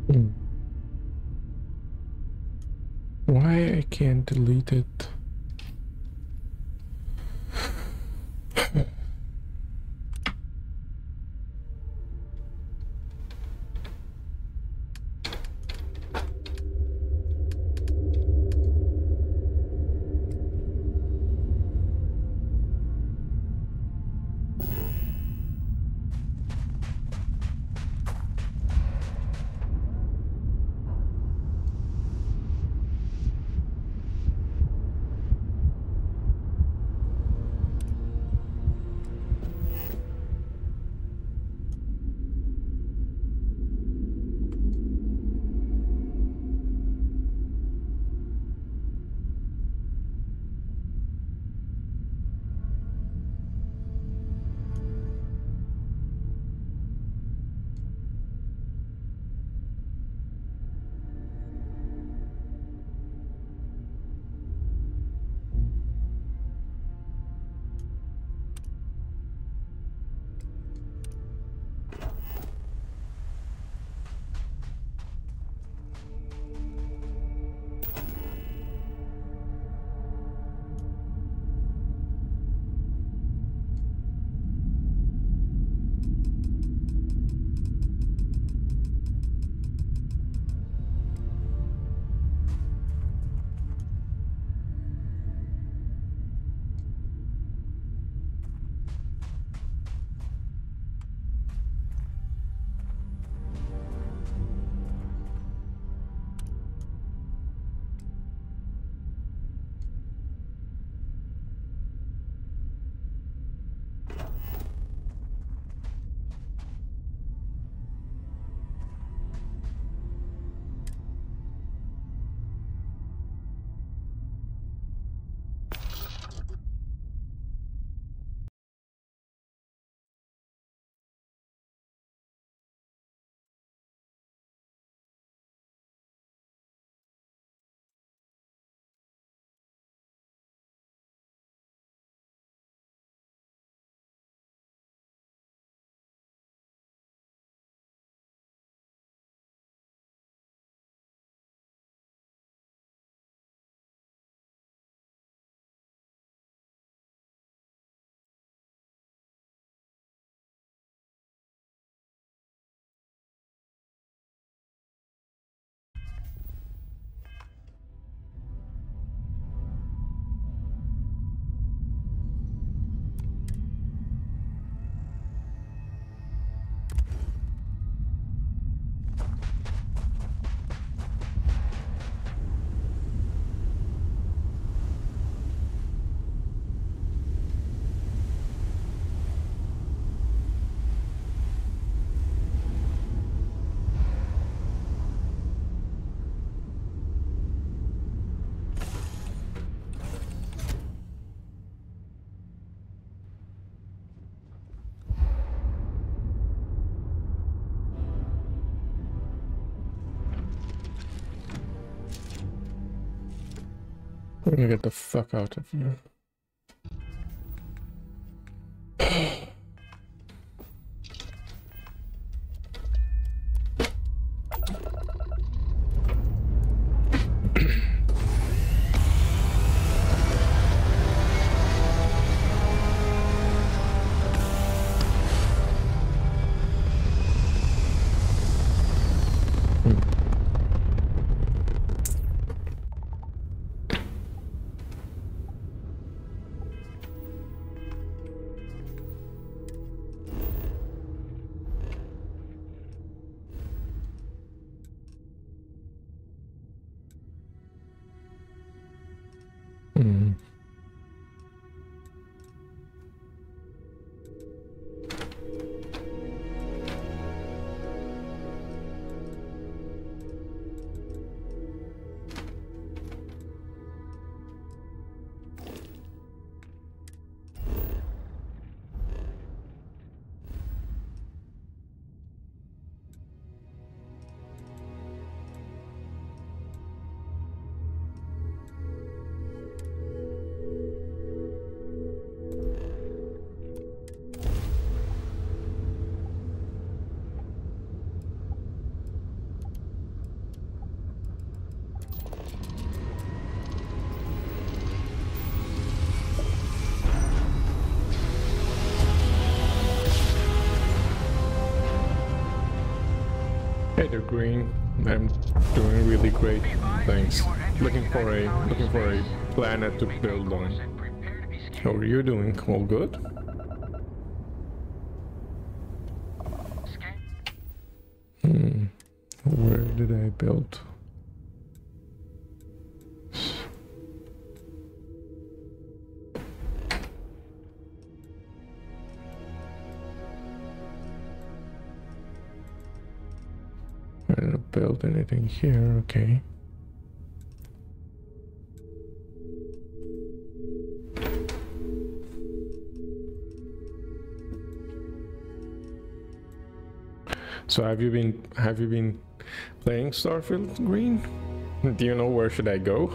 Hmm. Why I can't delete it? I'm gonna get the fuck out of here. Hey there, Green. I'm doing really great, thanks. Looking for a planet to build on. How are you doing? All good? Where did I build? I didn't build anything here, okay. So have you been playing Starfield, Green? Do you know where should I go?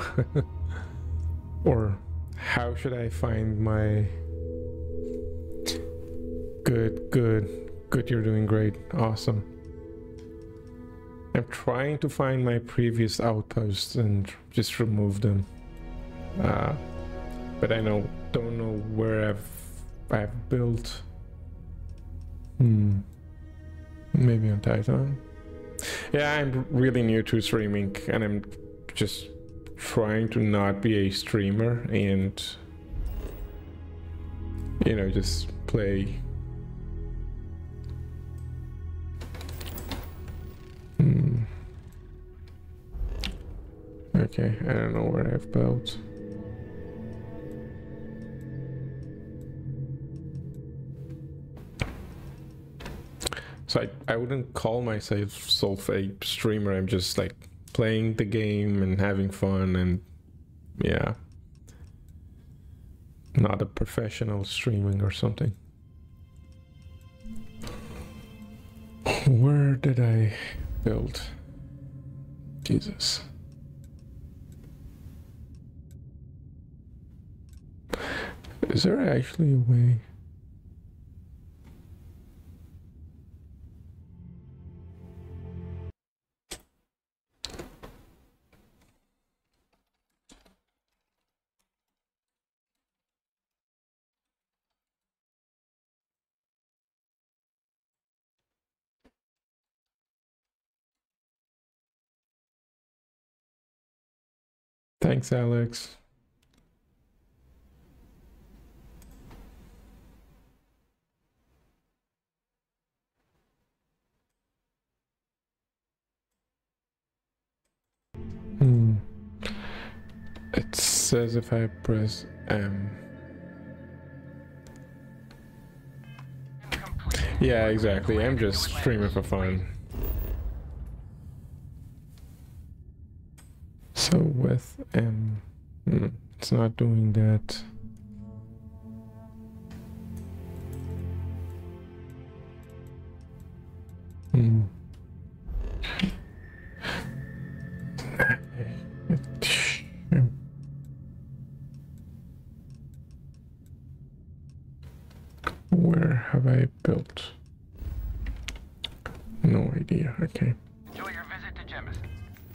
Or how should I find my good, you're doing great, awesome. I'm trying to find my previous outposts and just remove them. But I don't know where I've built. Maybe on Titan. Yeah, I'm really new to streaming and I'm just trying to not be a streamer and, you know, just play. Okay, I don't know where I've built. So I wouldn't call myself a streamer. I'm just like playing the game and having fun, and yeah, not a professional streaming or something. Where did I build? Jesus. Is there actually a way? Thanks, Alex. It says if I press M. Yeah, exactly. I'm just streaming for fun. So with M, it's not doing that. Where have I built? No idea. Okay. Enjoy your visit to Jemison.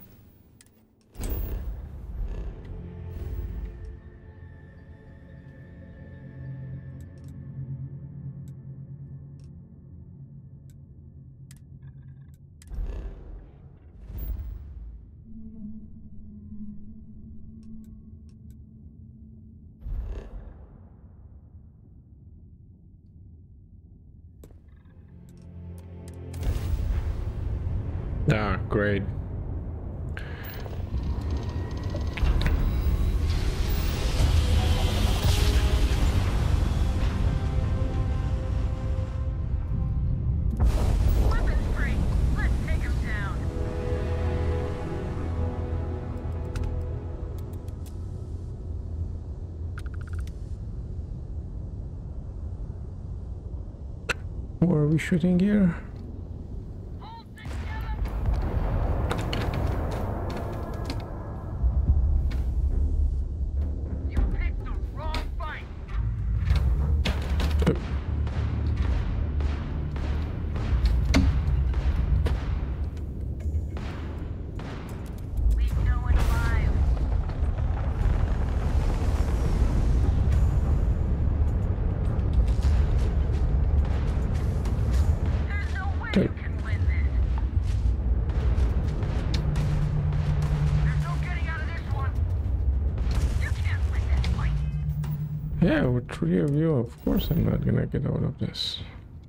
Ah, great. Weapons free. Let's take him down. Who are we shooting here? There's no Yeah, with 3 of you, of course I'm not gonna get out of this.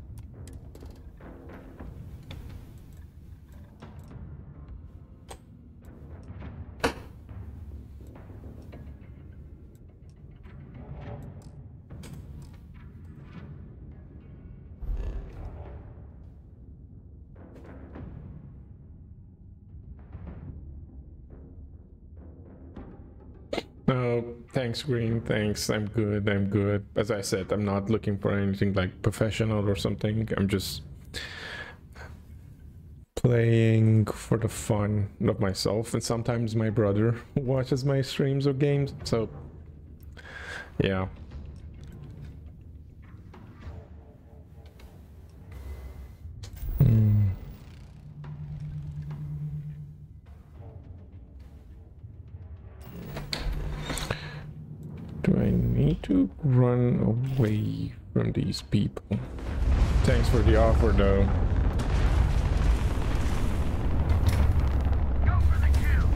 No, thanks, Green. Thanks. I'm good. I'm good. As I said, I'm not looking for anything like professional or something. I'm just playing for the fun of myself, and sometimes my brother watches my streams of games. So, yeah. Do I need to run away from these people? Thanks for the offer, though. Go for the kill.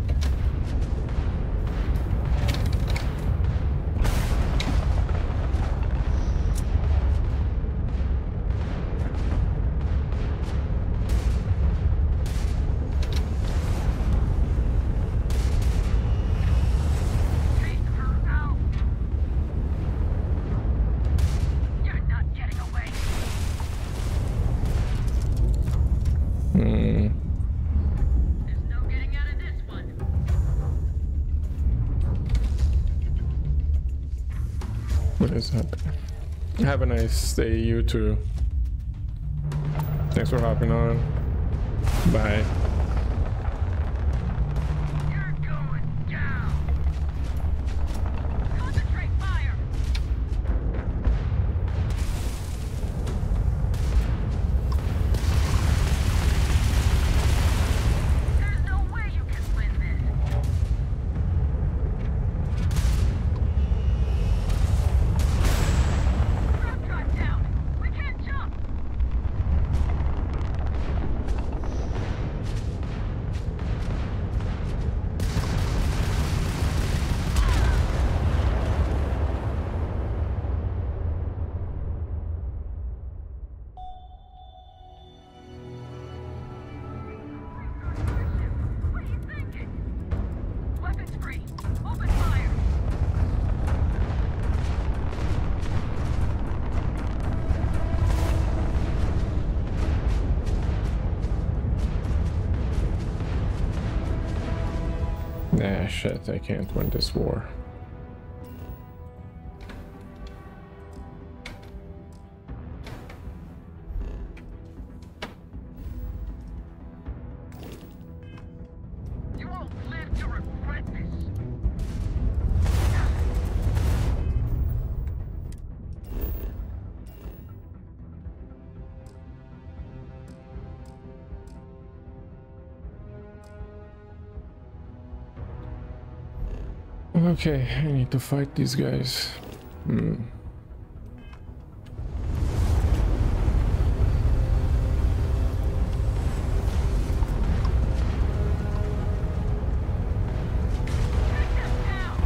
Take her out. You're not getting away. There's no getting out of this one. What is happening? Have a nice day, you too. Thanks for hopping on. Bye. You're going down. Concentrate fire. There's no way you can win this. Road drive down. We can't jump. What are you thinking? Weapons free. Open fire. Nah, shit, I can't win this war. You won't live to regret this. Okay, I need to fight these guys. Take them down.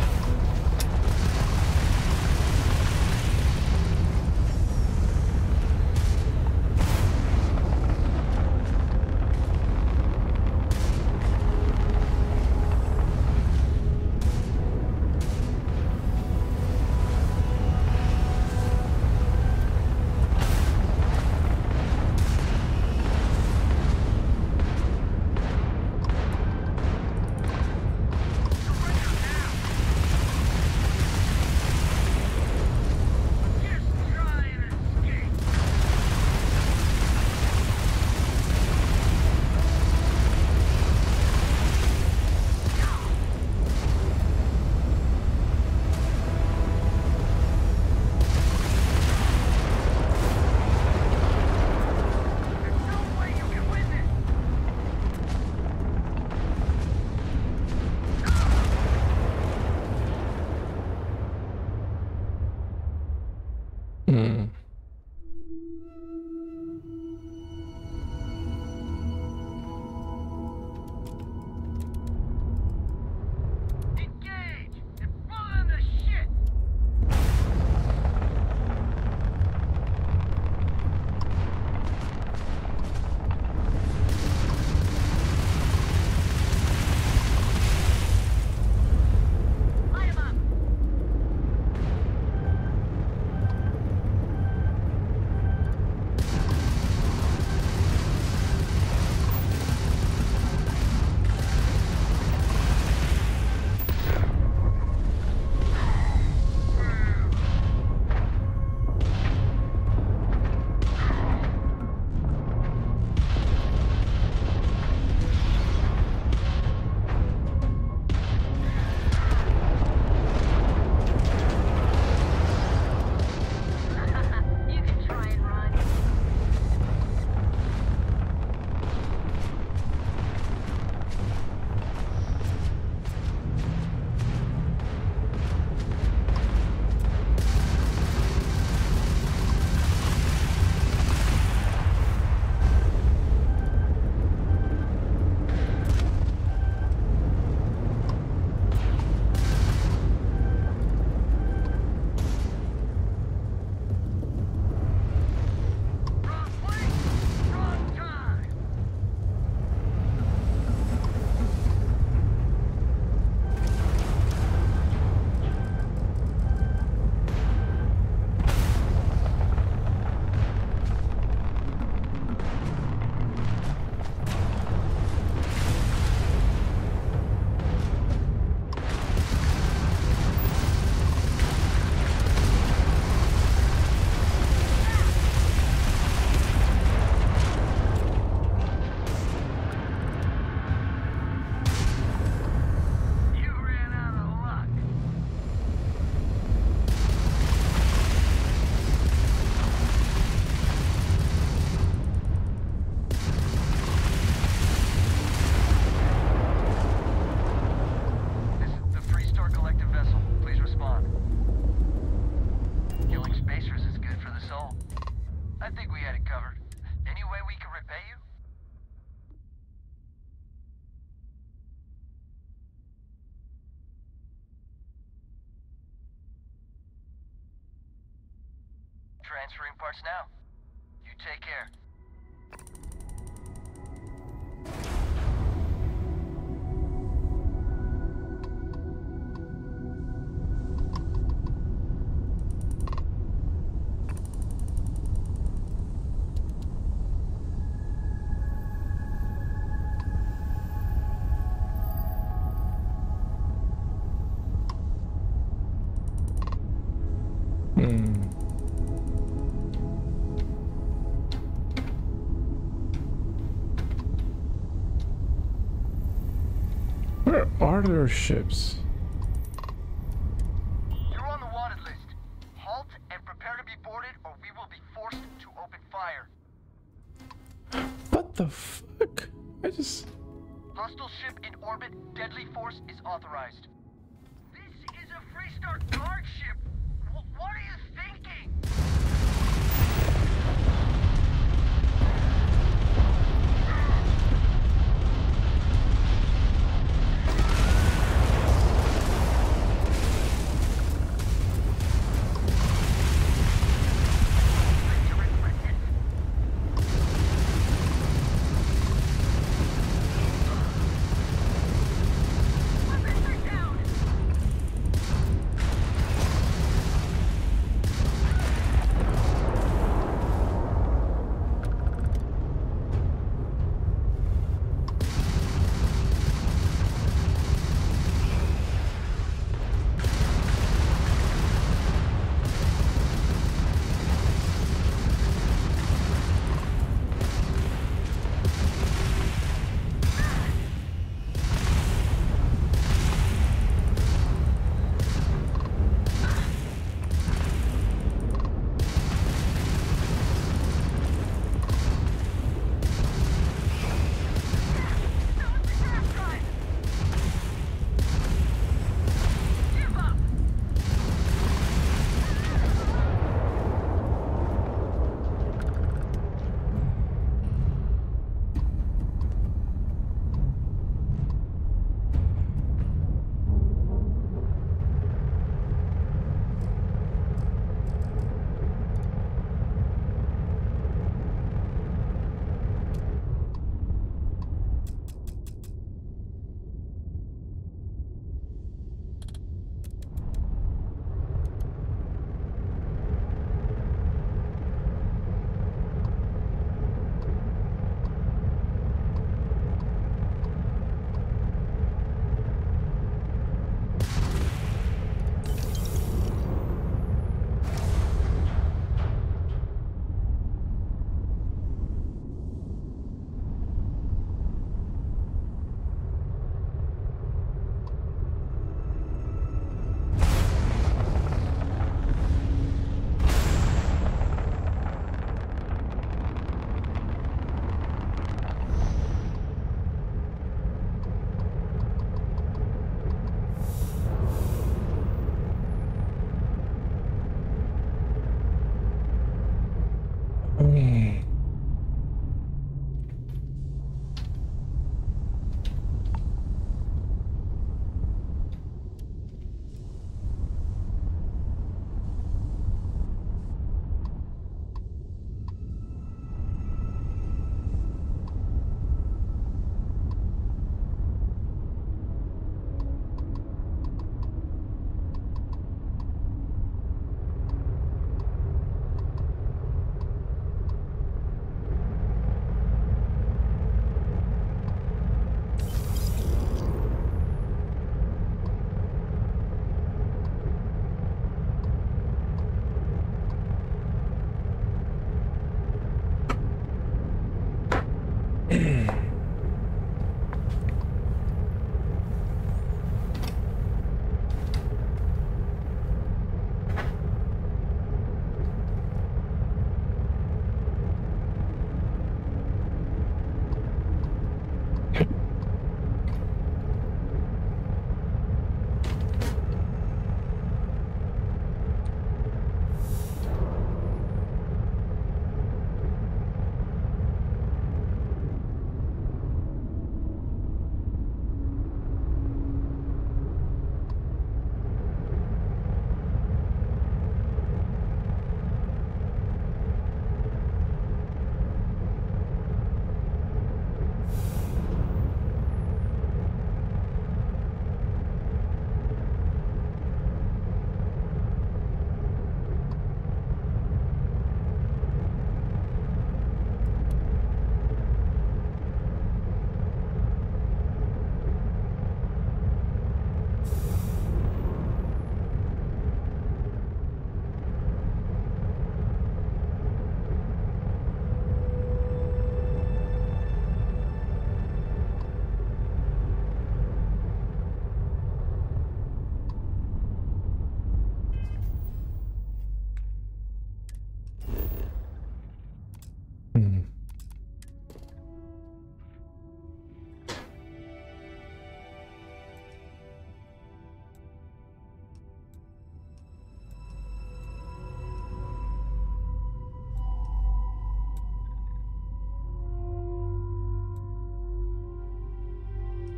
Transferring parts now. You take care. Where are their ships? You're on the wanted list. Halt and prepare to be boarded, or we will be forced to open fire. What the fuck? I just... Hostile ship in orbit. Deadly force is authorized. This is a Freestar guard ship. What are you thinking? Weapons are down.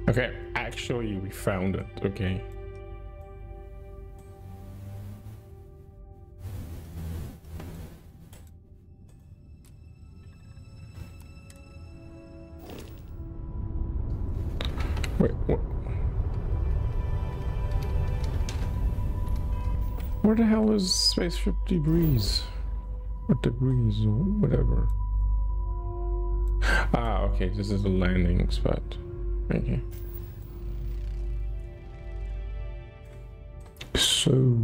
Okay, actually we found it, okay. Wait, what? Where the hell is spaceship debris? Or debris, or whatever. Ah, okay, this is a landing spot. Okay. So...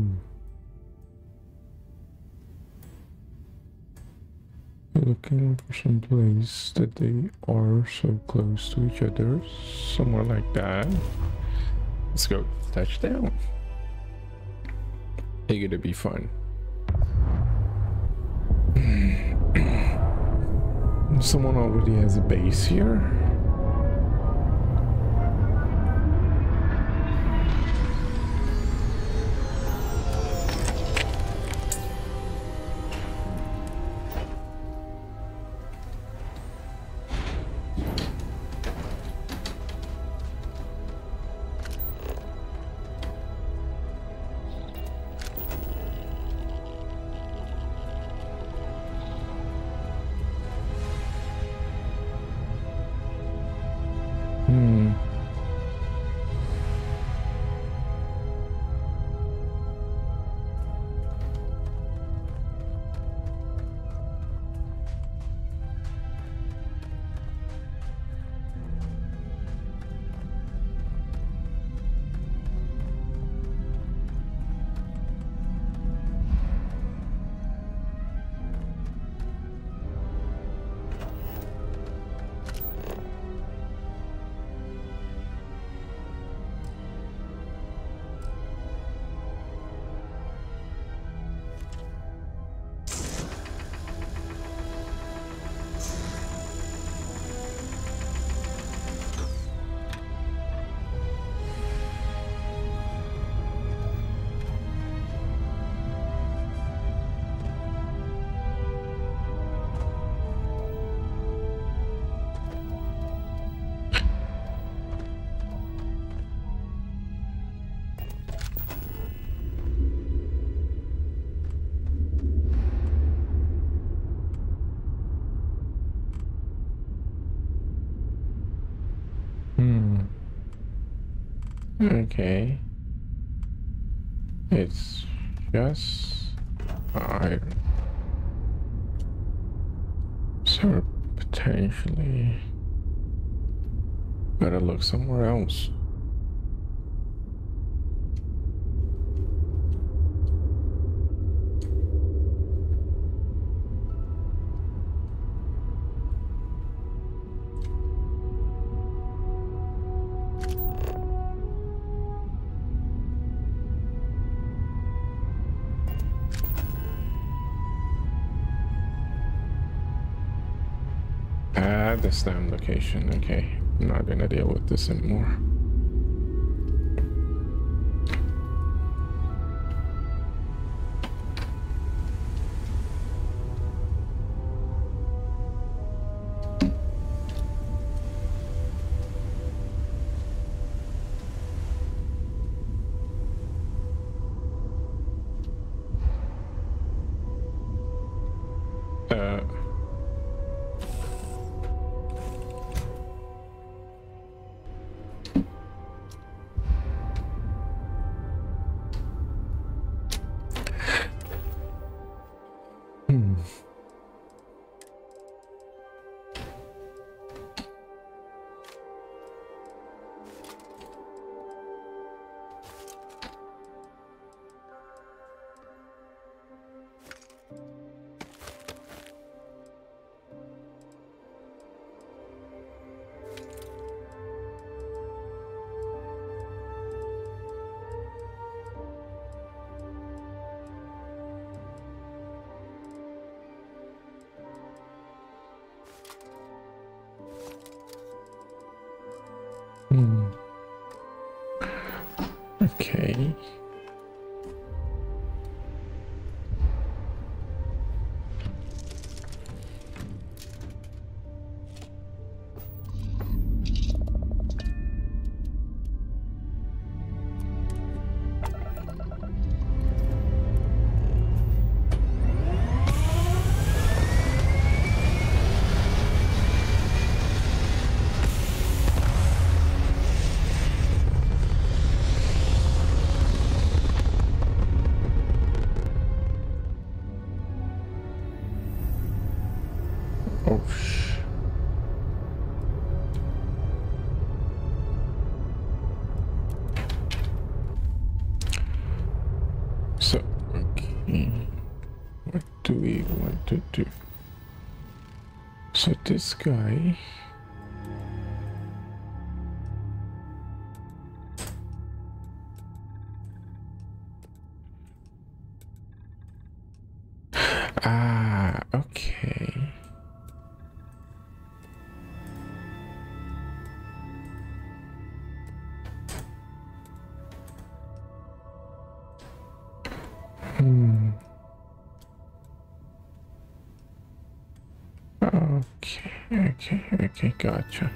looking for some place that they are so close to each other. Somewhere like that. Let's go. Touchdown. It's gonna be fun. Someone already has a base here. Okay. It's just iron. So potentially gotta look somewhere else. This damn location. Okay, I'm not gonna deal with this anymore. Okay. do we want to do? So this guy. Ah, okay. Okay, gotcha.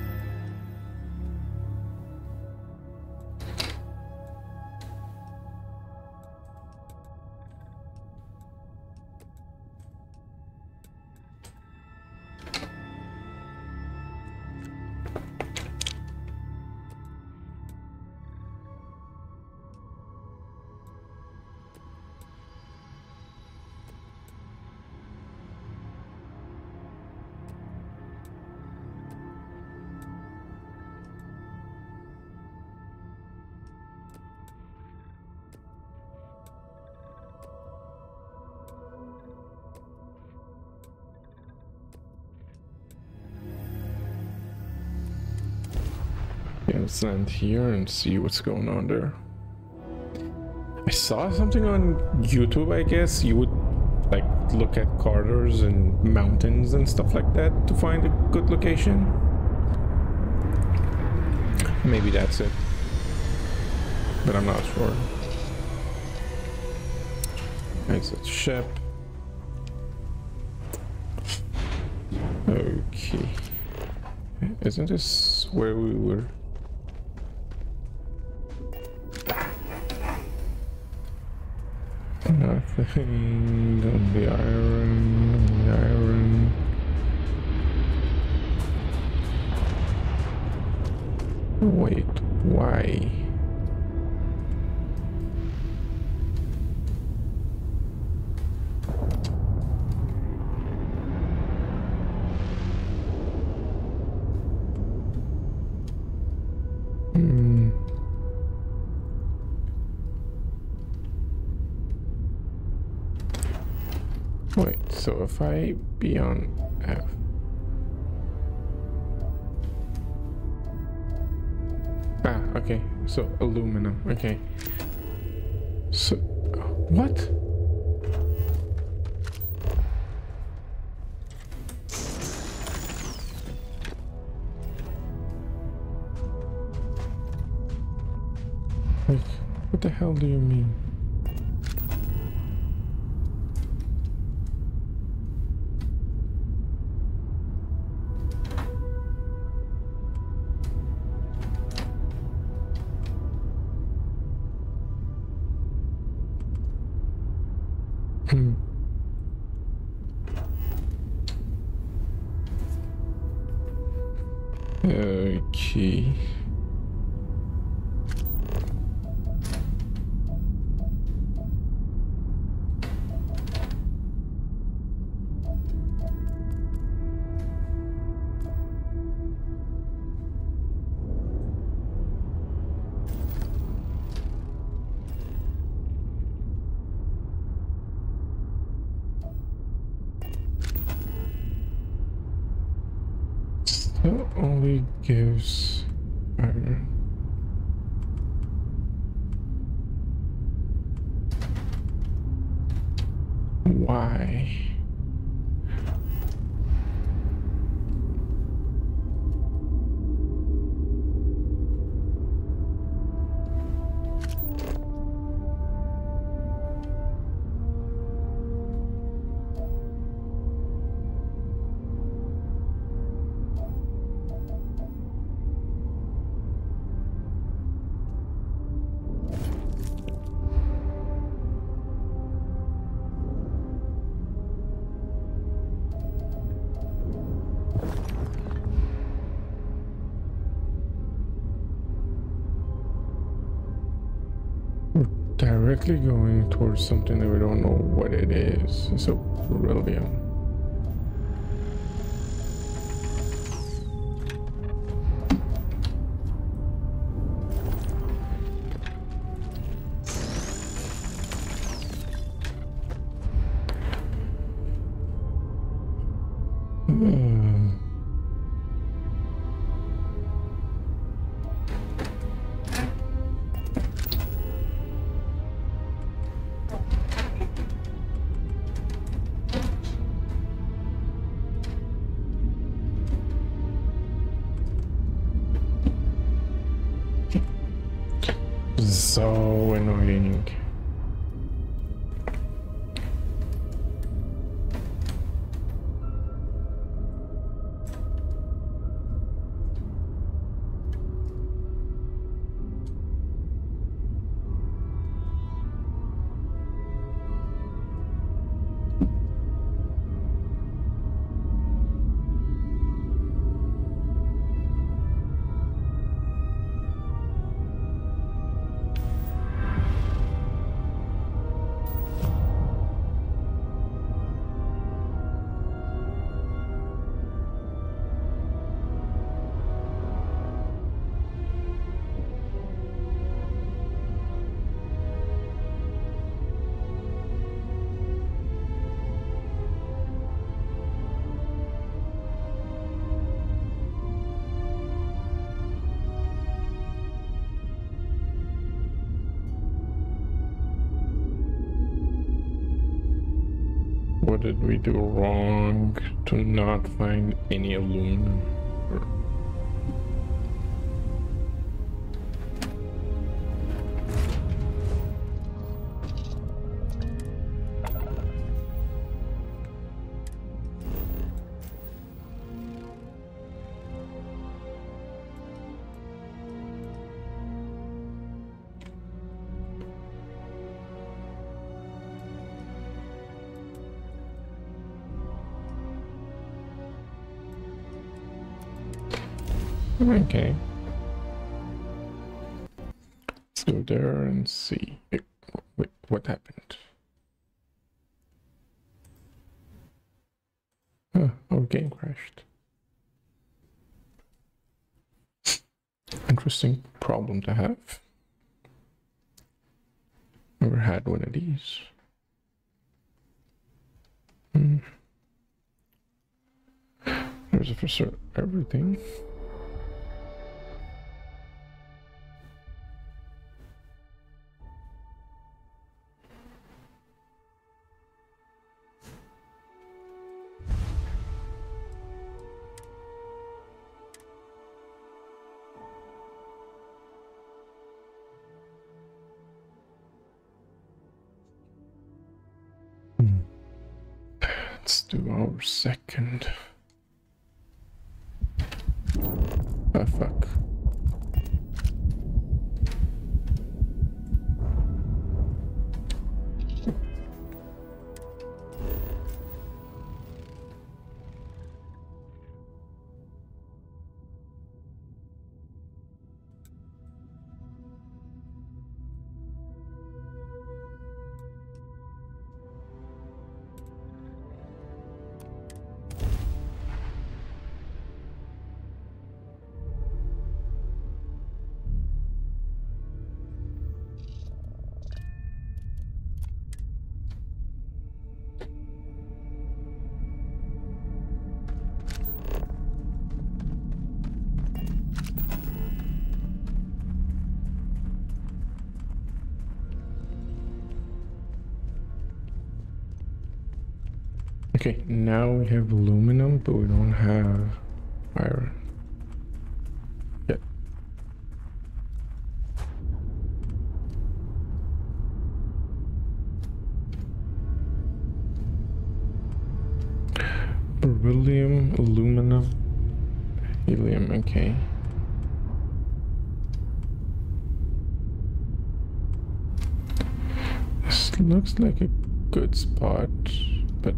Yeah, let's land here and see what's going on there. I saw something on YouTube, I guess. You would like look at corridors and mountains and stuff like that to find a good location. Maybe that's it, but I'm not sure. Exit ship. Okay. Isn't this where we were? Nothing on the iron, Wait, why? Wait, so if I be on F. Ah, okay, so aluminum, okay. So, what? Like, what the hell do you mean? Okay. That only gives iron. Why? Directly going towards something that we don't know what it is. It's a beryllium. So annoying. What did we do wrong to not find any aluminum? Okay. Let's go there and see. Wait, what happened? Our game crashed. Interesting problem to have. Never had one of these. There's a for certain everything. Let's do our second. Oh, fuck. Okay, now we have aluminum, but we don't have iron yet. Beryllium, aluminum, helium, okay. This looks like a good spot, but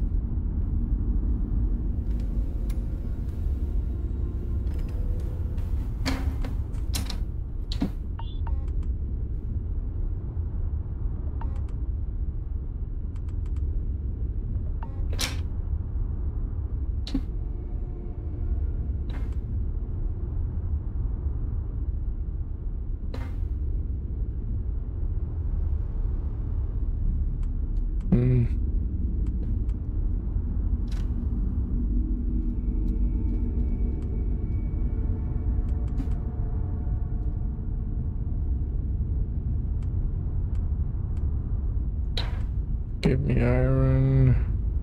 Give me iron.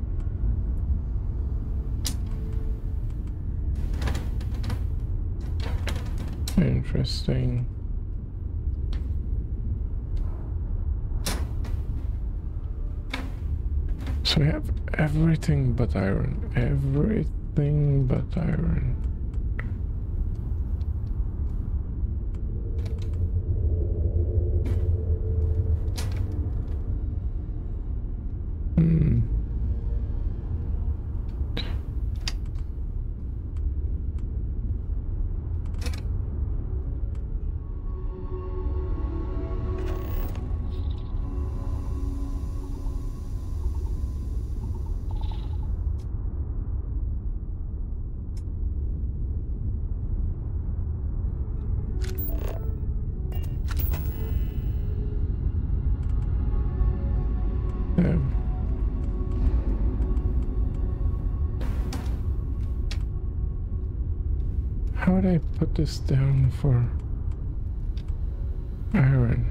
Interesting. So we have everything but iron. Everything but iron. How would I put this down for iron?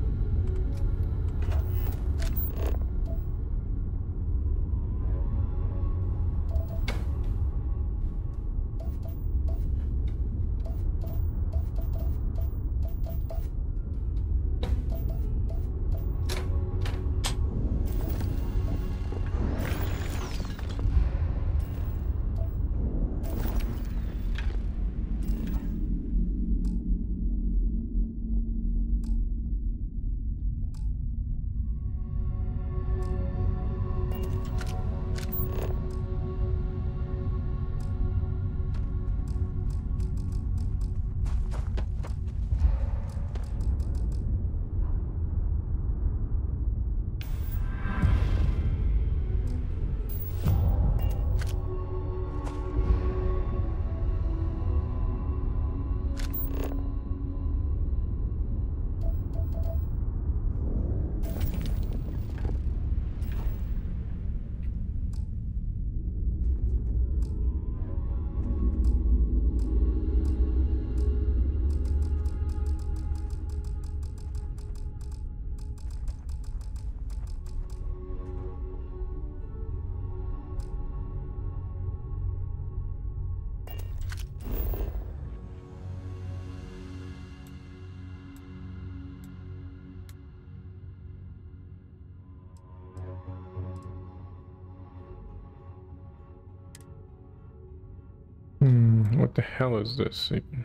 What the hell is this even?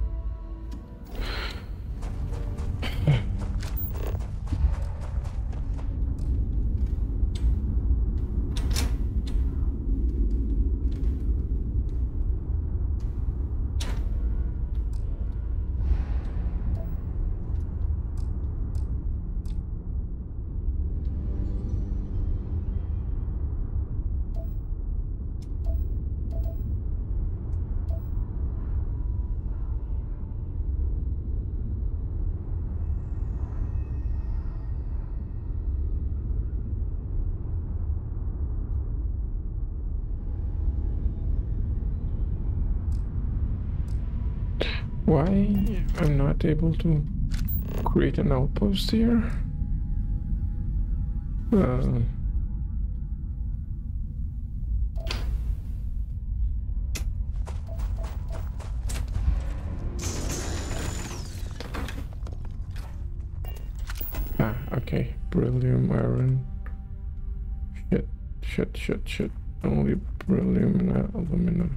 Why I'm not able to create an outpost here? Okay. Beryllium, iron. Shit. Only beryllium and aluminum.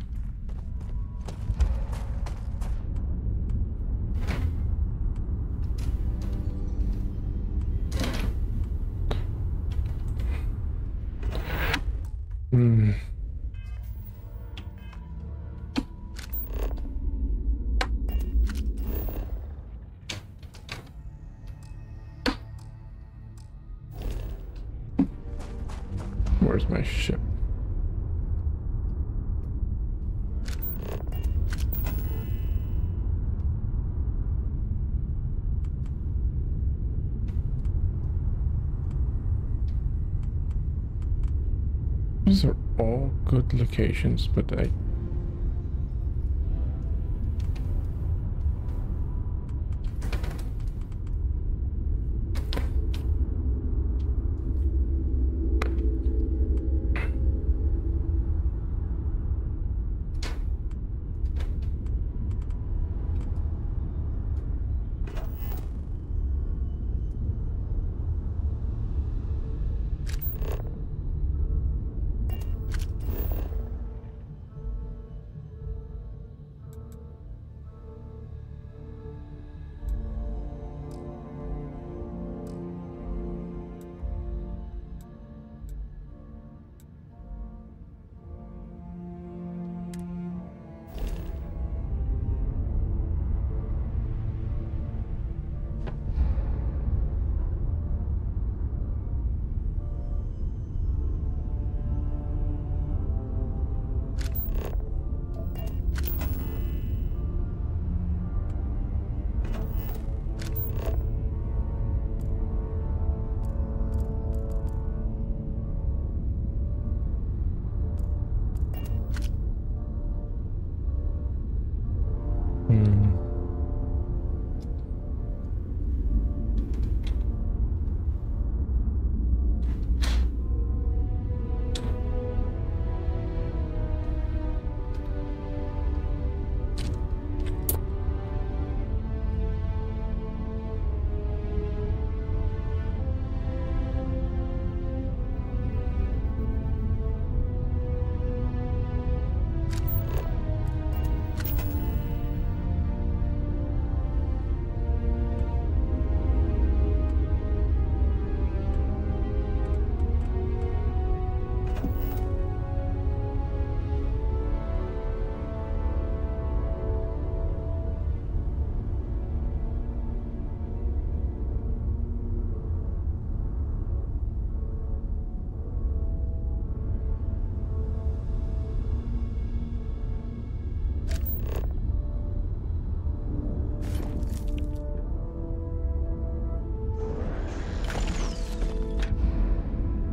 Where's my ship? These are all good locations, but I...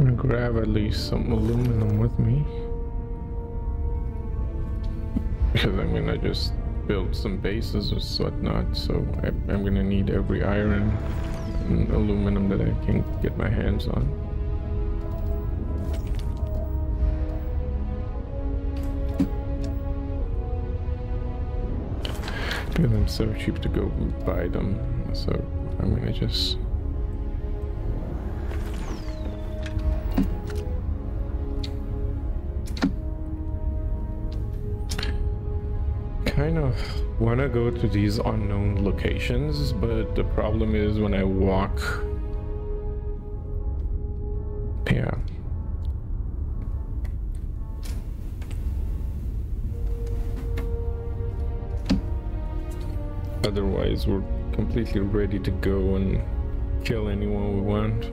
gonna grab at least some aluminum with me. Because I'm gonna just build some bases or whatnot, so I'm gonna need every iron and aluminum that I can get my hands on. Because I'm so cheap to go buy them, so I'm gonna just... kind of want to go to these unknown locations, but the problem is when I walk, yeah, otherwise we're completely ready to go and kill anyone we want.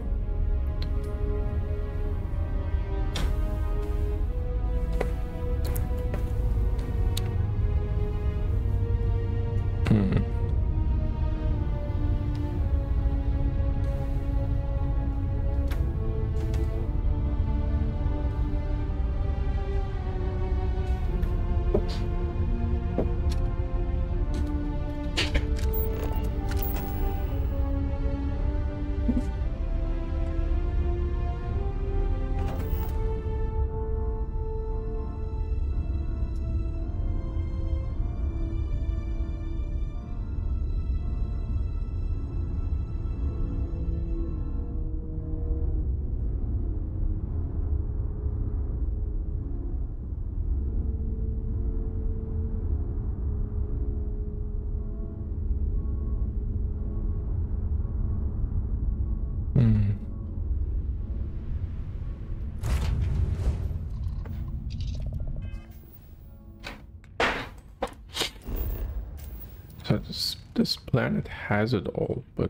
So this planet has it all, but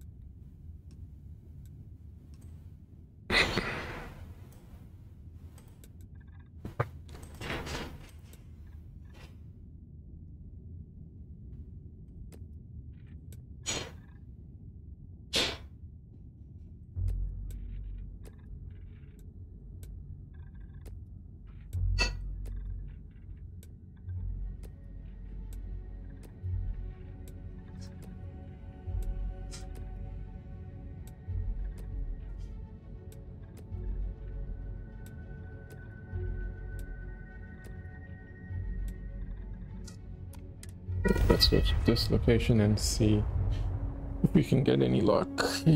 let's go to this location and see if we can get any luck.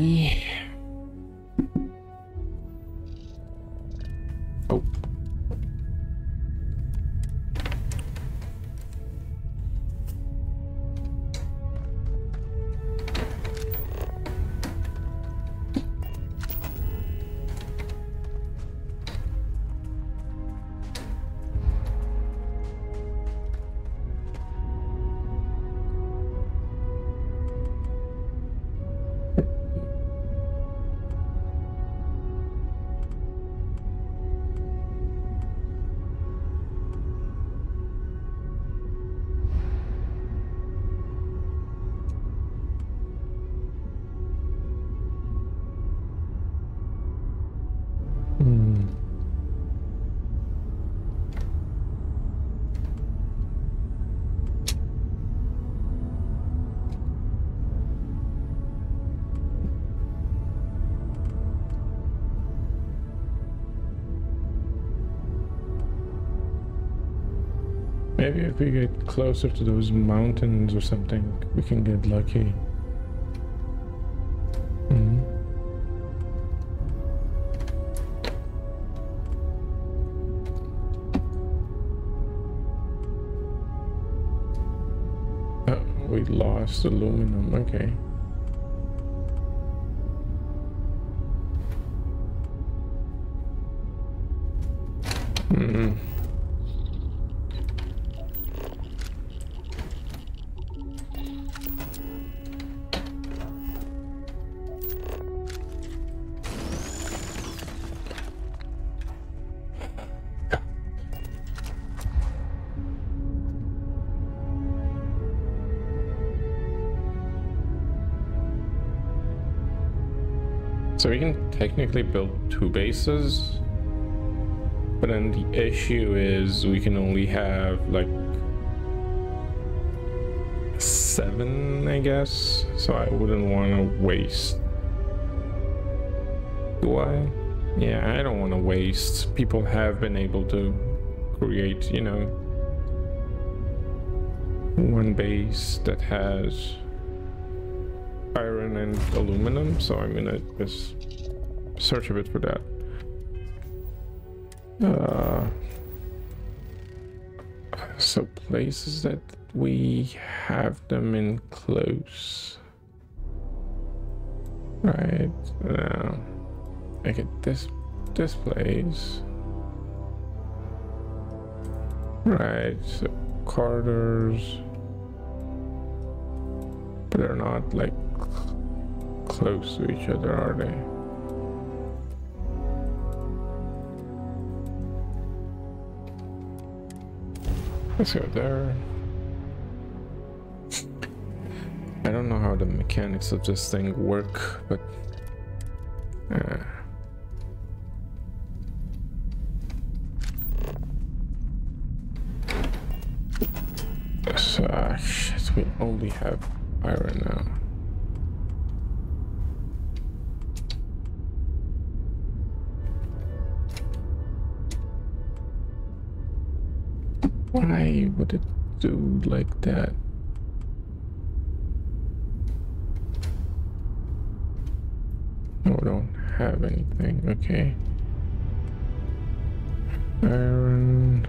Oh. Maybe if we get closer to those mountains or something, we can get lucky. Oh, we lost aluminum, okay. So we can technically build 2 bases, but then the issue is we can only have like 7, I guess. So I wouldn't want to waste. Do I? Yeah, I don't want to waste. People have been able to create, you know, 1 base that has iron and aluminum, so I'm gonna just search a bit for that. So places that we have them in close. Right, I get this place. Right, so corridors. But they're not like close to each other, are they? Let's go there. I don't know how the mechanics of this thing work, but shit, we only have iron now. Why would it do like that? No, we don't have anything. Okay. Iron.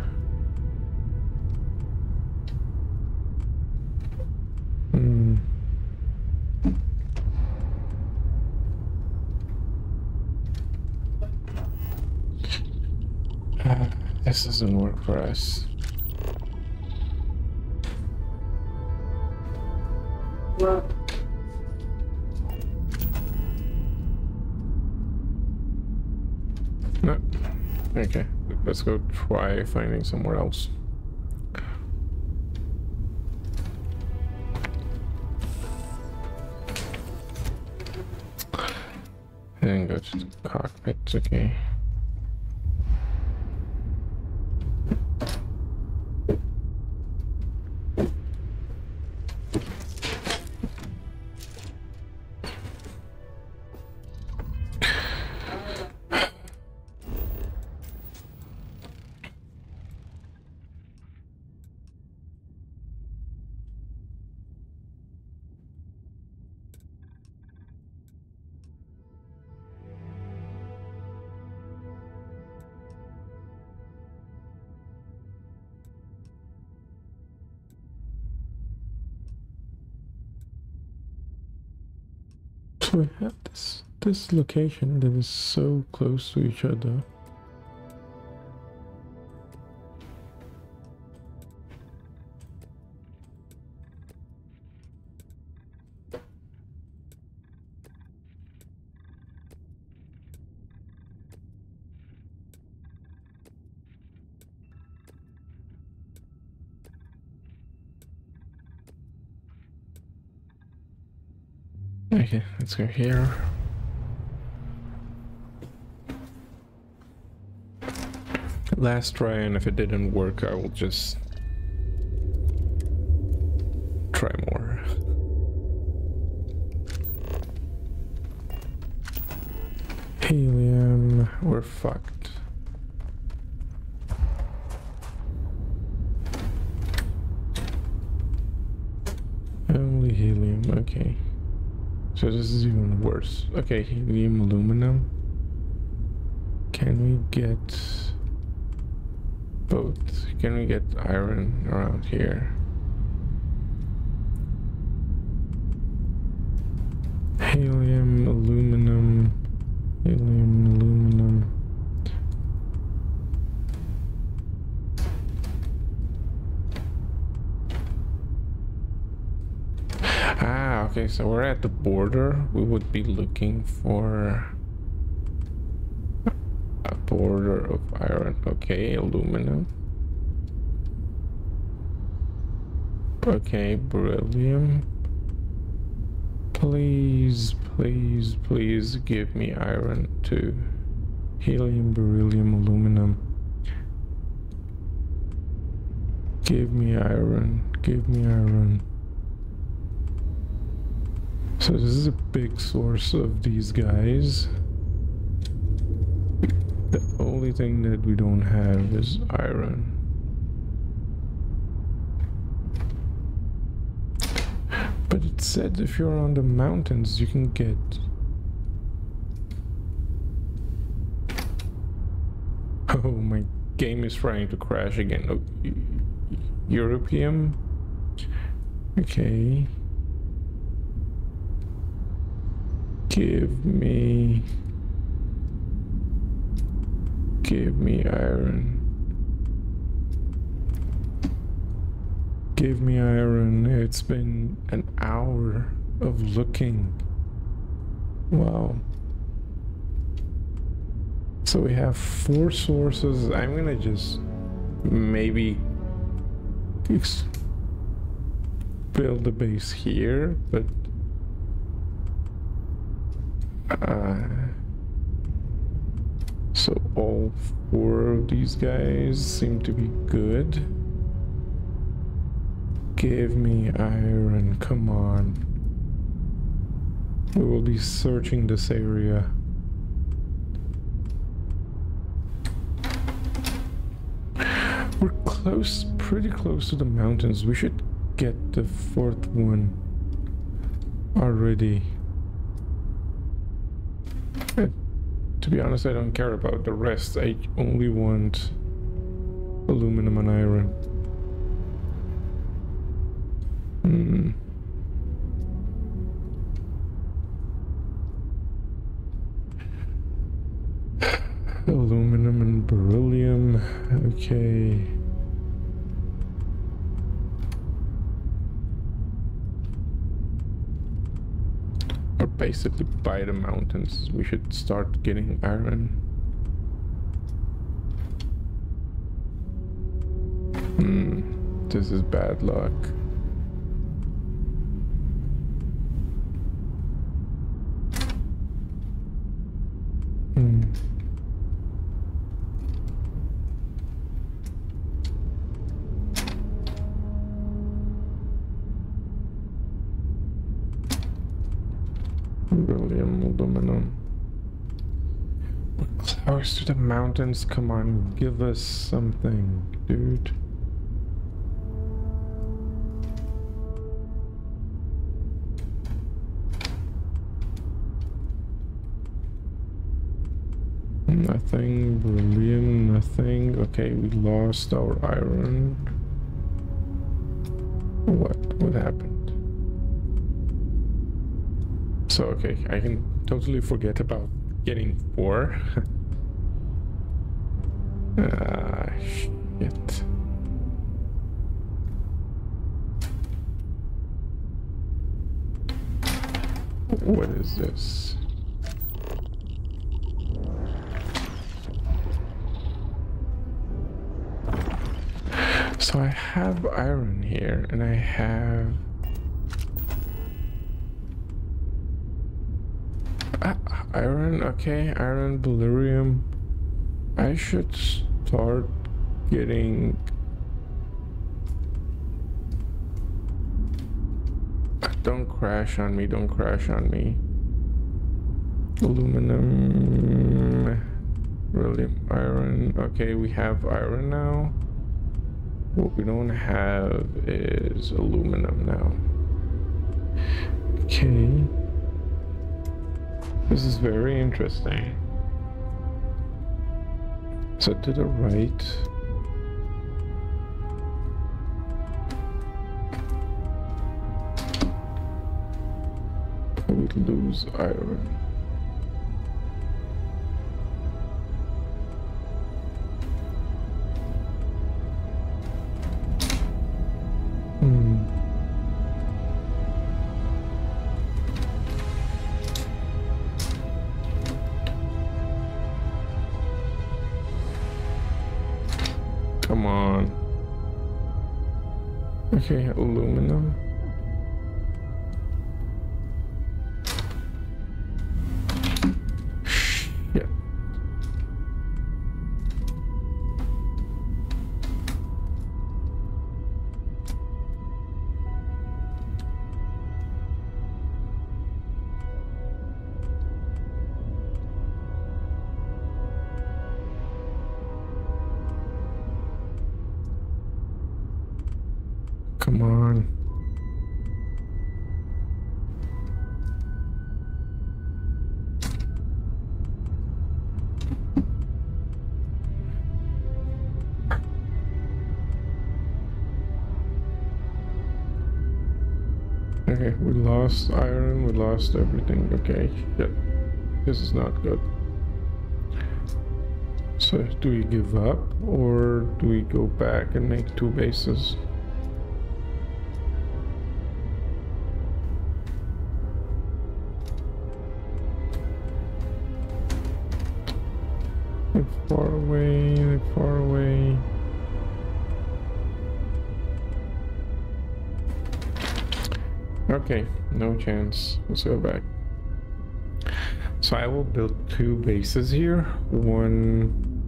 This doesn't work for us. No. Okay, let's go try finding somewhere else. And go to the cockpit, okay. So we have this location that is so close to each other. Okay, let's go here. Last try, and if it didn't work, I will just try more. Helium, we're fucked. Only helium, okay. So this is even worse. Okay, helium, aluminum. Can we get both? Can we get iron around here? Helium, aluminum, helium, aluminum. Ah, okay, so we're at the border. We would be looking for a border of iron. Okay, aluminum. Okay, beryllium. Please, please, please give me iron too. Helium, beryllium, aluminum. Give me iron. Give me iron. So this is a big source of these guys. The only thing that we don't have is iron. But it said if you're on the mountains, you can get... Oh, my game is trying to crash again. Oh, European? Okay. Give me iron. Give me iron. It's been an hour of looking. Wow. So we have 4 sources. I'm gonna just maybe build a base here, but so all 4 of these guys seem to be good. Give me iron, come on. We will be searching this area. We're close, pretty close to the mountains. We should get the 4th one already. To be honest, I don't care about the rest. I only want aluminum and iron. Aluminum and beryllium. Okay. Or basically by the mountains, we should start getting iron. This is bad luck. Beryllium, aluminum. We're close to the mountains. Come on, give us something, dude. Nothing, beryllium, nothing. Okay, we lost our iron. What happened? So, okay, I can totally forget about getting 4. Shit. What is this? So I have iron here, and I have... iron, okay, iron, beryllium. I should start getting... Don't crash on me, don't crash on me. Aluminum, beryllium, iron. Okay, we have iron now. What we don't have is aluminum now. Okay. This is very interesting. So to the right. I would lose iron. Come on. Okay, aluminum. Come on. Okay, we lost iron, we lost everything. Okay, shit. This is not good. So, do we give up or do we go back and make 2 bases? They're far away, they're far away. Okay, no chance. Let's go back. So I will build 2 bases here. One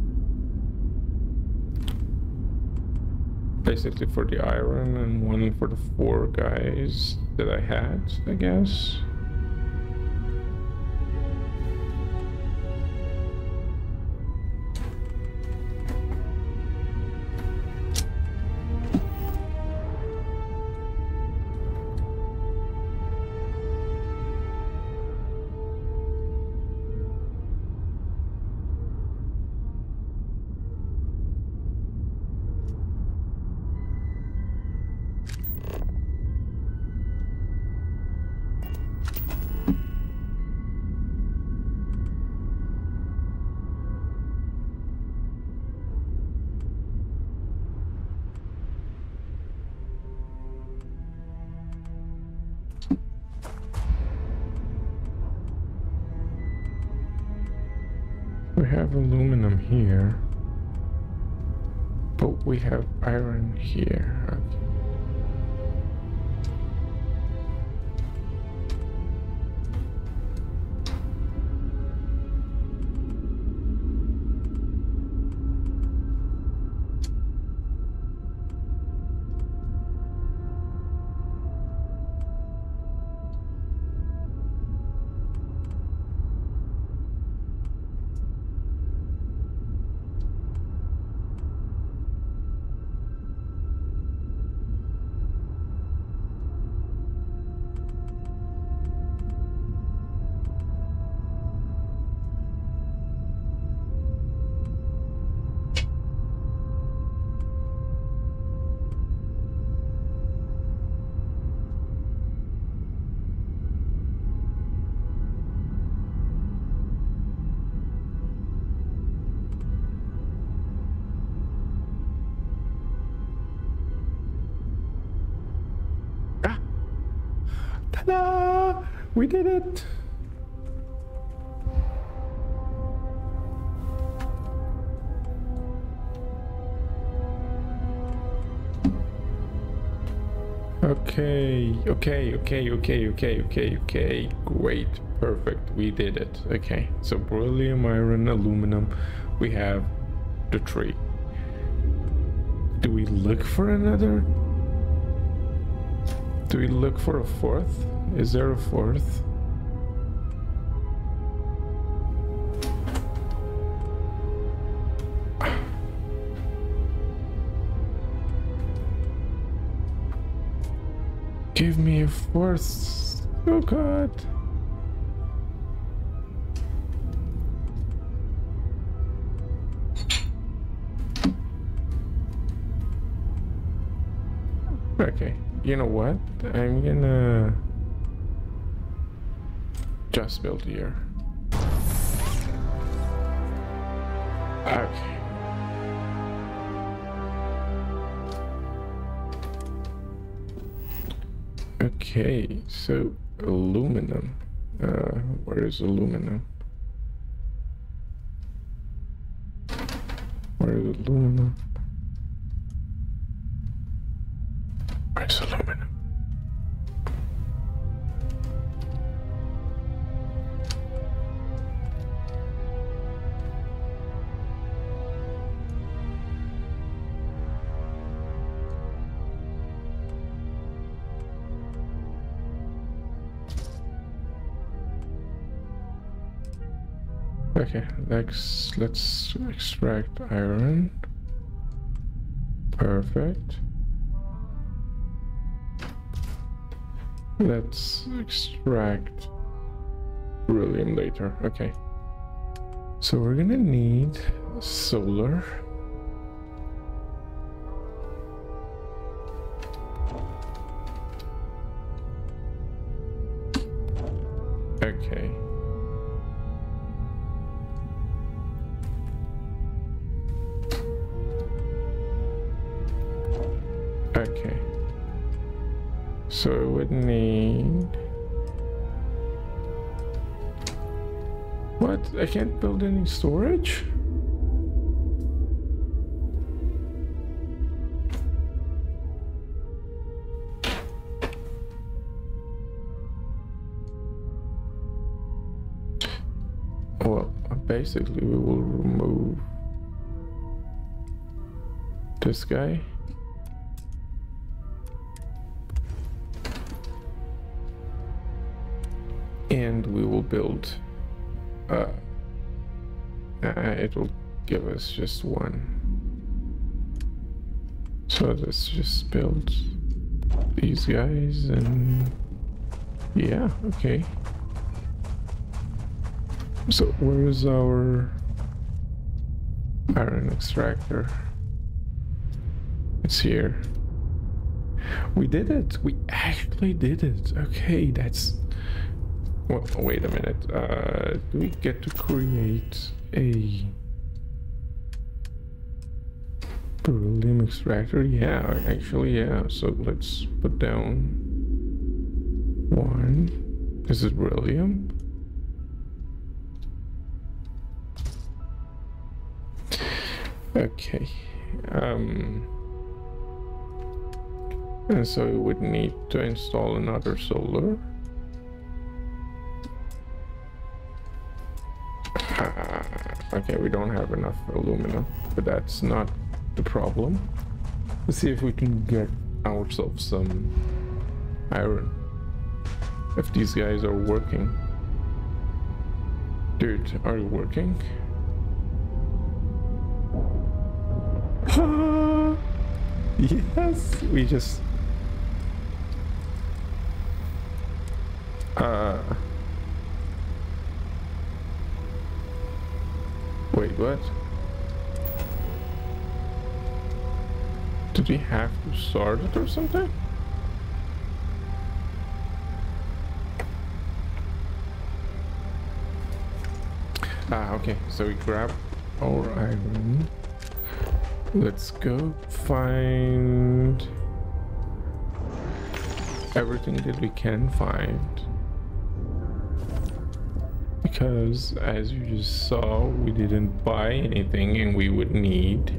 basically for the iron and one for the 4 guys that I had, I guess. We have aluminum here, but we have iron here. Okay. Ta-da! We did it! Okay. Great. Perfect. We did it. Okay. So beryllium, iron, aluminum. We have the 3. Do we look for another? Do we look for a 4th? Is there a 4th? Give me a 4th. Oh god. Okay, you know what? I'm gonna just build here. Okay. Okay, so aluminum. Where is aluminum? Where is aluminum? Where's aluminum? Okay, let's extract iron. Perfect. Let's extract beryllium later. Okay. So we're gonna need solar. Okay. Okay. So we would need... What? I can't build any storage? Well, basically we will remove this guy. And we will build it will give us just one. So let's just build these guys and yeah, okay. So where is our iron extractor? It's here. We did it. We actually did it. Okay, that's... Well, wait a minute. Do we get to create a beryllium extractor? Yeah, actually, yeah. So let's put down one. This is beryllium. Okay. And so we would need to install another solar. Okay, we don't have enough aluminum, but that's not the problem. Let's see if we can get ourselves some iron. If these guys are working. Dude, are you working? Yes, we just... Wait, what? Did we have to start it or something? Okay, so we grab our iron. Let's go find everything that we can find. Because as you just saw, we didn't buy anything and we would need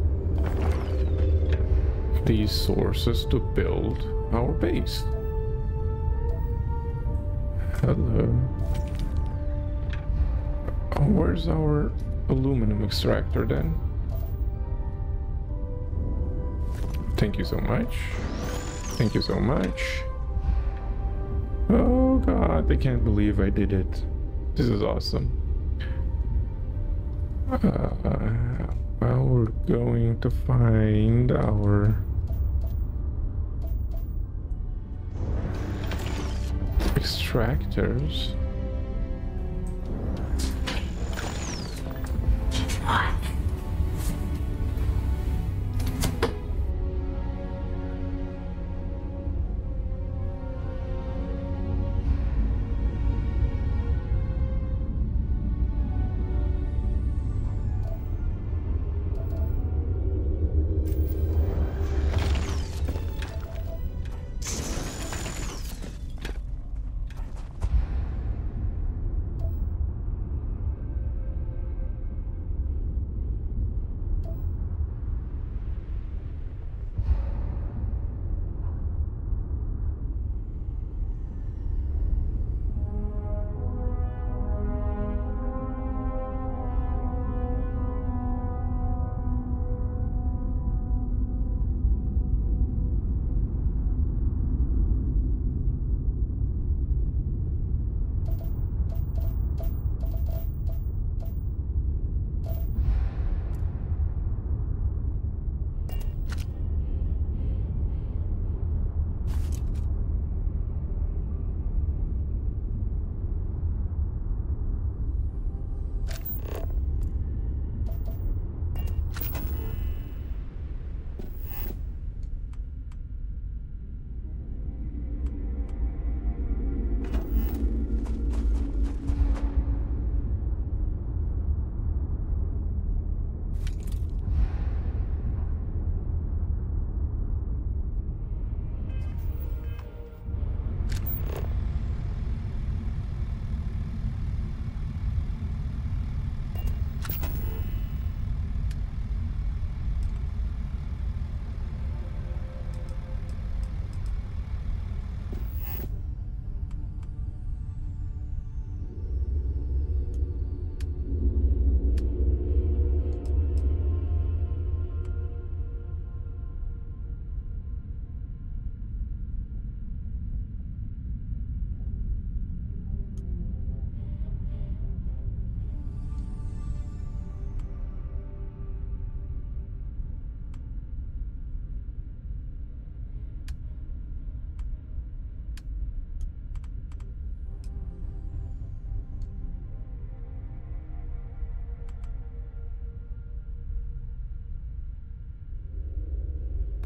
these sources to build our base. Hello. Oh, where's our aluminum extractor then? Thank you so much. Thank you so much. Oh god, I can't believe I did it. This is awesome. Well, we're going to find our extractors.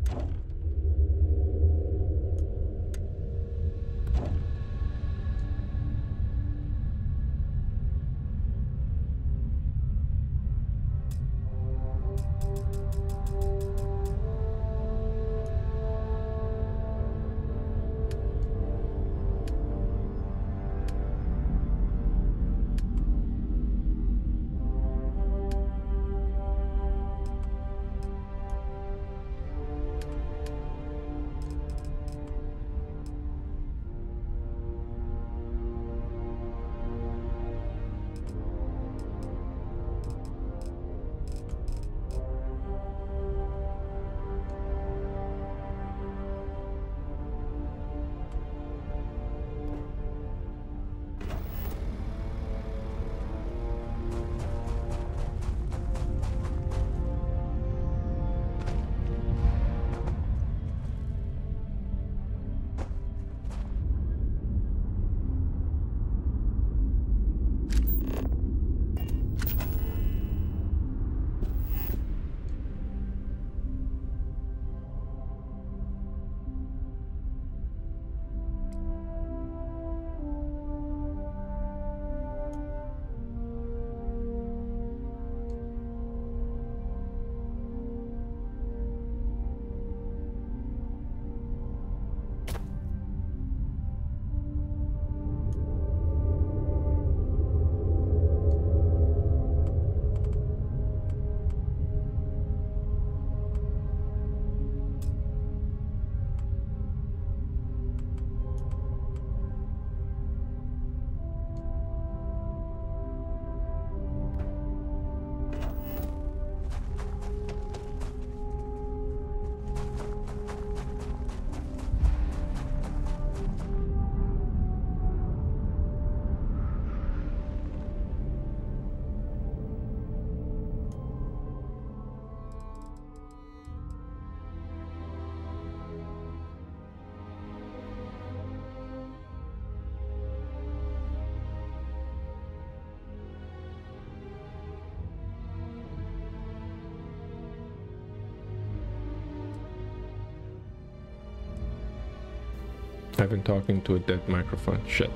I've been talking to a dead microphone. Shit.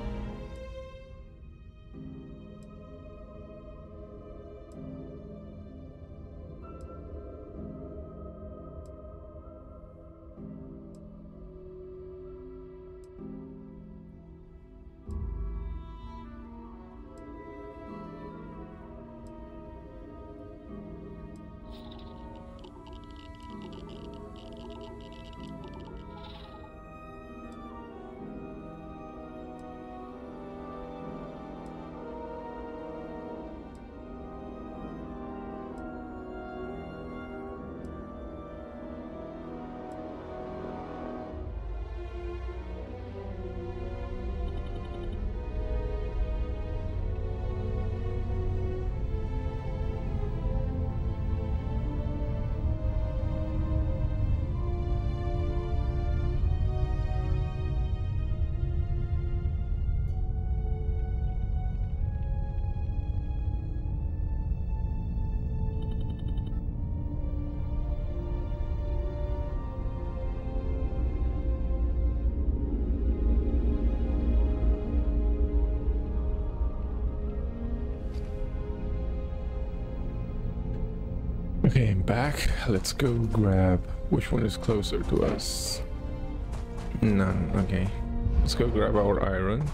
Okay, I'm back. Let's go grab which one is closer to us. None. Okay. Let's go grab our iron.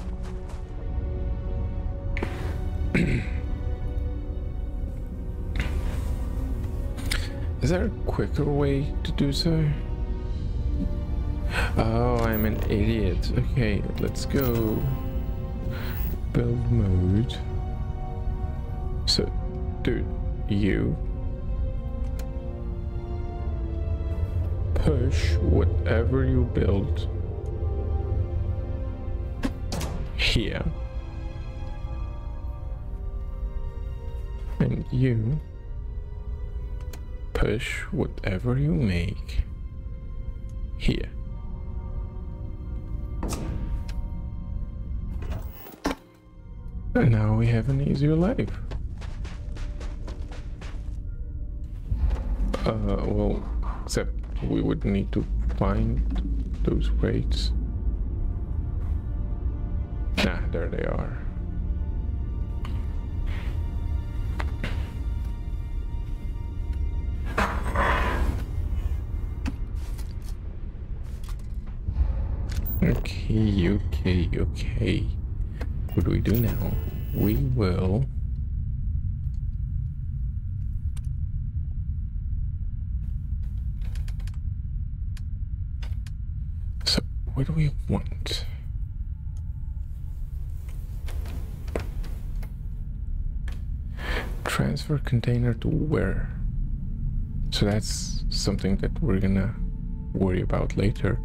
Is there a quicker way to do so? Oh, I'm an idiot. Okay, let's go. Build mode. So, dude, you push whatever you build here, and you push whatever you make here. And now we have an easier life. Well, except we would need to find those crates. Nah, there they are. Okay. What do we do now? We will... So, what do we want? Transfer container to where? So that's something that we're gonna worry about later.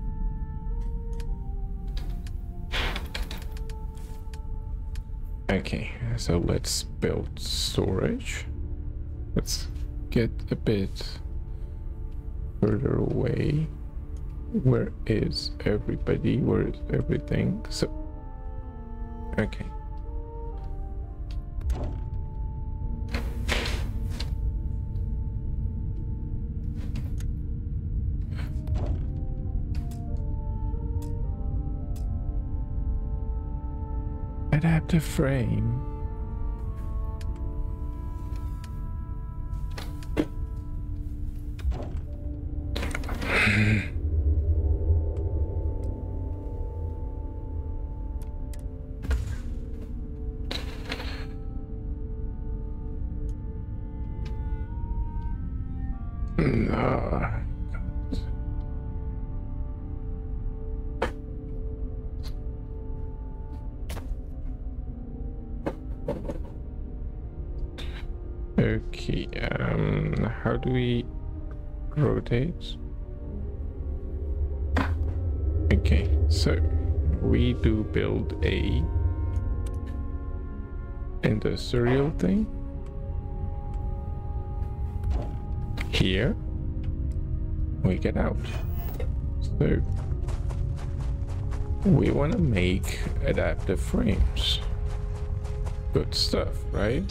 Okay, so let's build storage. Let's get a bit further away. Where is everybody? Where is everything? So, okay. Adaptive frame. Okay, how do we rotate? Okay, so we do build a industrial thing here. We get out. So we want to make adaptive frames. Good stuff, right?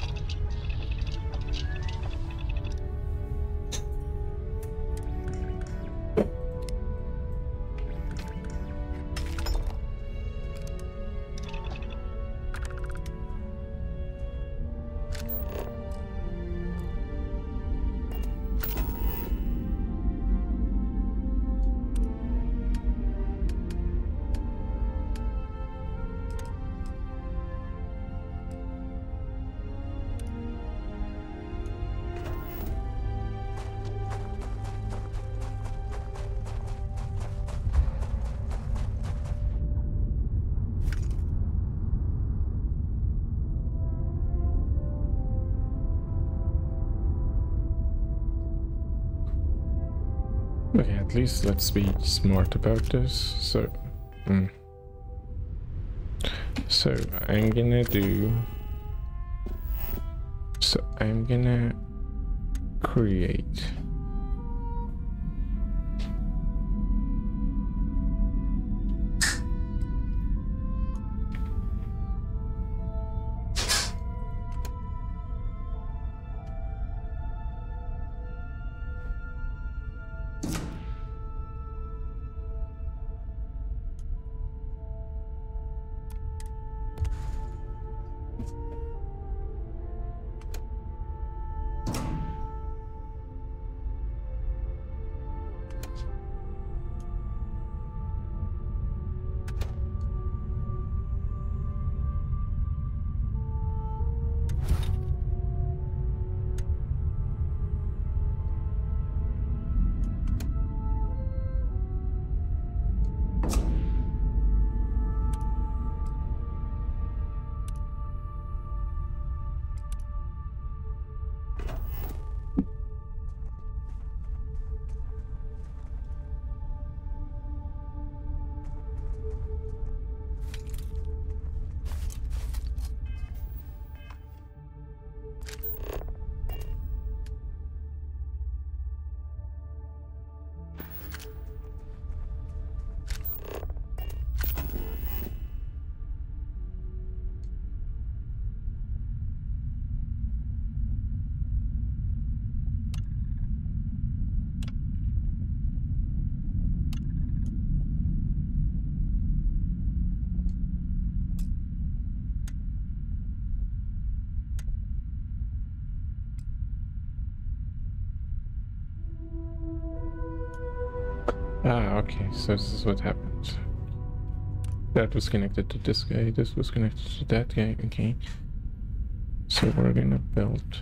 Okay, at least let's be smart about this. So, so I'm gonna do. So I'm gonna create. Ah, okay, so this is what happened. That was connected to this guy, this was connected to that guy, okay. So we're gonna build.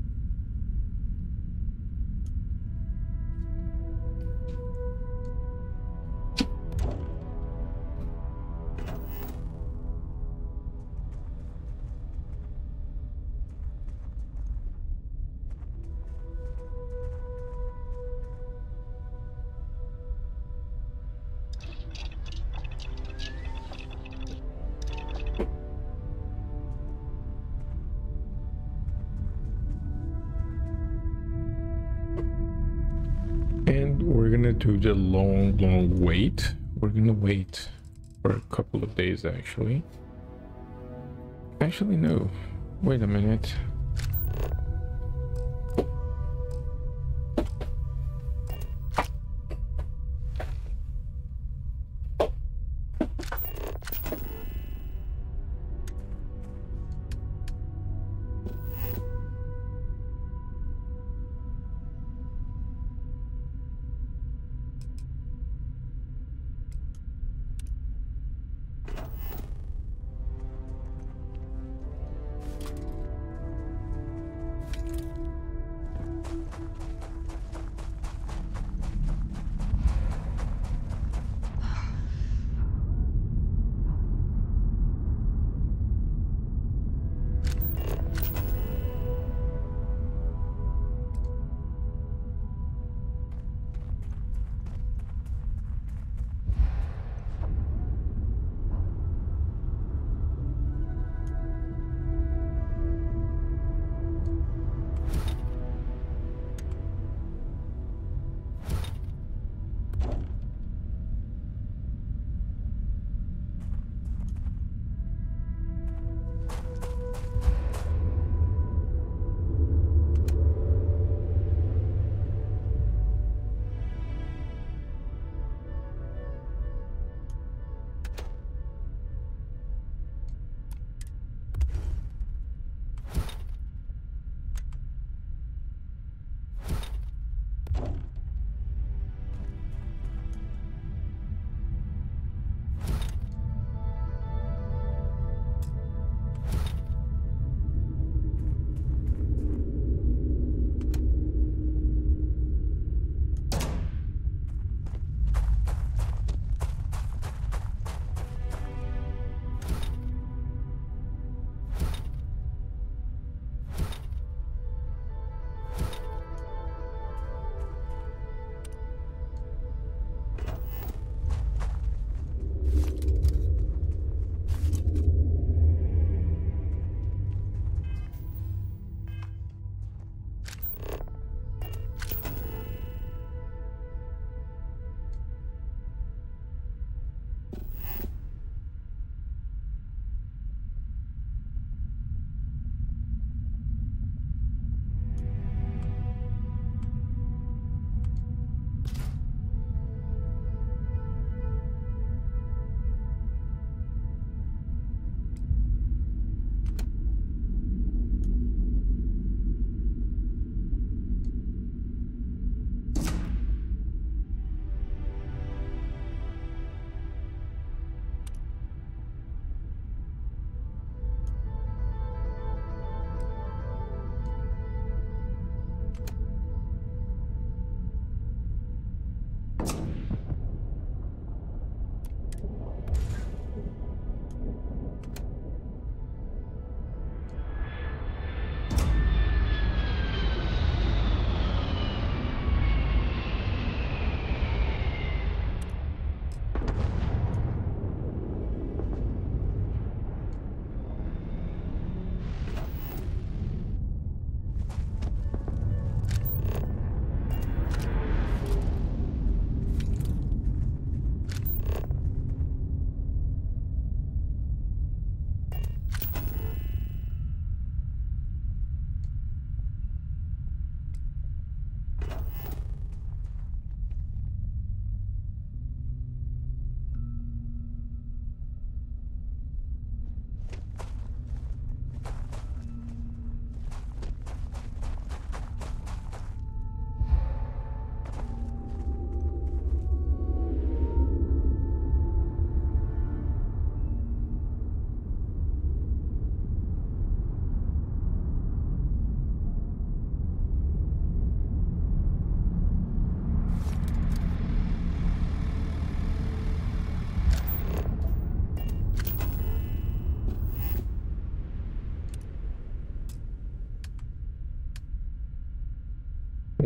And we're gonna do the long wait. We're gonna wait for a couple of days actually. Actually, no. Wait a minute.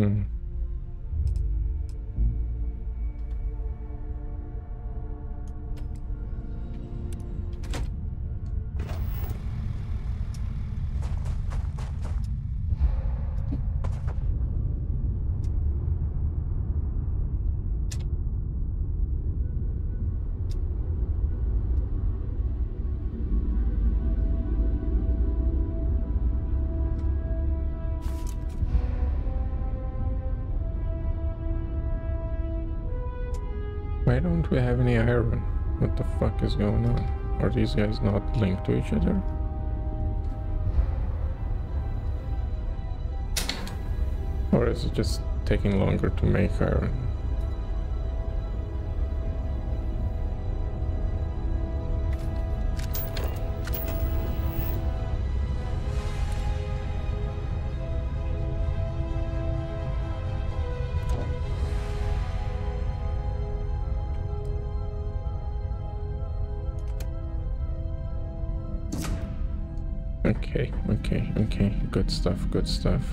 Hmm. Why don't we have any iron? What the fuck is going on? Are these guys not linked to each other? Or is it just taking longer to make iron? Okay, good stuff, good stuff.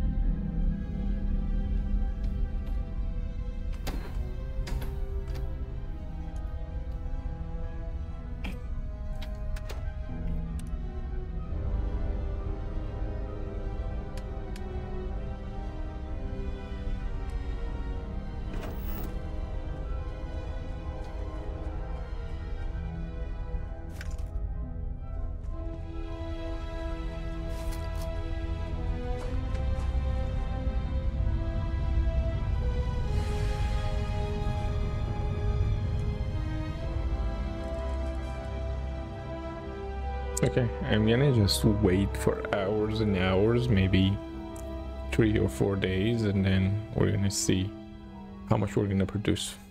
Okay, I'm gonna just wait for hours and hours, maybe 3 or 4 days, and then we're gonna see how much we're gonna produce.